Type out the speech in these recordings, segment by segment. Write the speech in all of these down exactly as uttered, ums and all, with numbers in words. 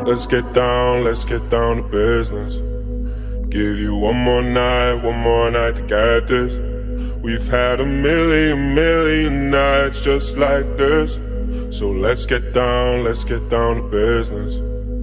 Let's get down, let's get down to business. Give you one more night, one more night to get this. We've had a million, million nights just like this. So let's get down, let's get down to business.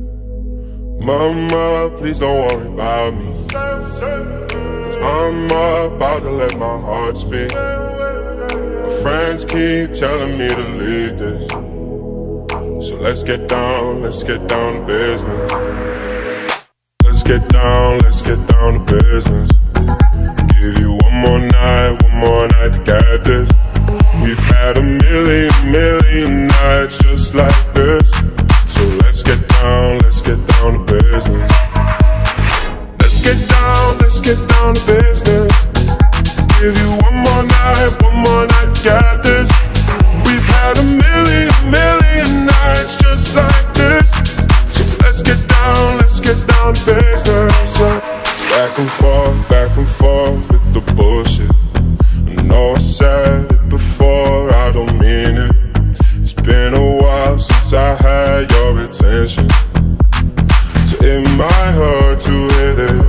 Mama, please don't worry about me, 'cause I'm about to let my heart speak. My friends keep telling me to leave this. So let's get down, let's get down to business. Let's get down, let's get down to business. Give you one more night, one more night to get this. We've had a million, million nights just like this. So let's get down, let's get down to business. Let's get down, let's get down to business. Give you one more night, one more night to get this. We've had a million, million nights just like this. So let's get down, let's get down to business. Back and forth, back and forth with the bullshit. I know I said it before, I don't mean it. It's been a while since I had your attention, so it might hurt to hit it.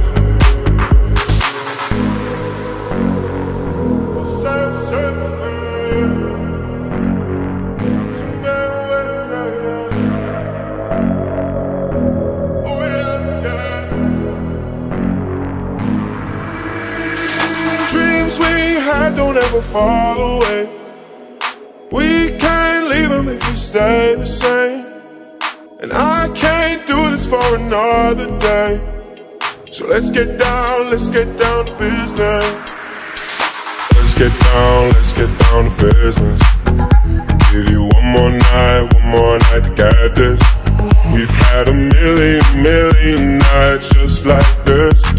Dreams we had don't ever fall away. We can't leave them if we stay the same. And I can't do this for another day. So let's get down, let's get down to business. Let's get down, let's get down to business. Give you one more night, one more night to get this. We've had a million, million nights just like this.